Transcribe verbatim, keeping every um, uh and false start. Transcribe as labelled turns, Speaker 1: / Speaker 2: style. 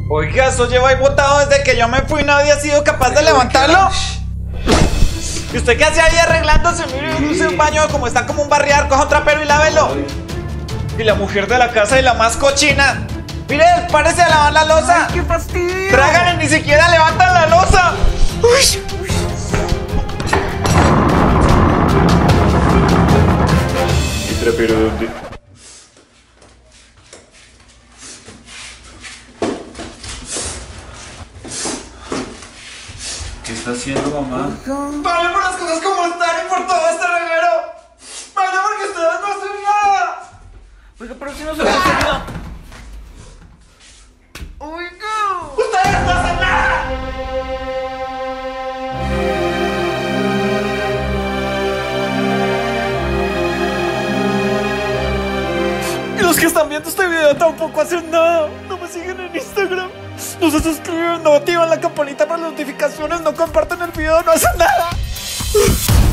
Speaker 1: Oiga, eso lleva ahí botado desde que yo me fui, nadie ha sido capaz de levantarlo. ¿Y usted qué hace ahí arreglándose? Mire, use un baño como está como un barriar, coja un trapero y lávelo. Y la mujer de la casa y la más cochina. Mire, párese a lavar la losa.
Speaker 2: Ay, ¡qué fastidio!
Speaker 1: Trágale, ni siquiera levantan la losa. Uy. ¿Y trapero dónde? ¿Qué está haciendo, mamá? Vale por las cosas como están y por todo este reguero. Vale porque ustedes no hacen nada.
Speaker 2: Oiga, pero si no se puede nada.
Speaker 1: Oiga. Ustedes no hacen nada.
Speaker 2: Y los que están viendo este video tampoco hacen nada. No me siguen en Instagram. No se suscriben, no activan la campanita para las notificaciones, no comparten el video, no hacen nada.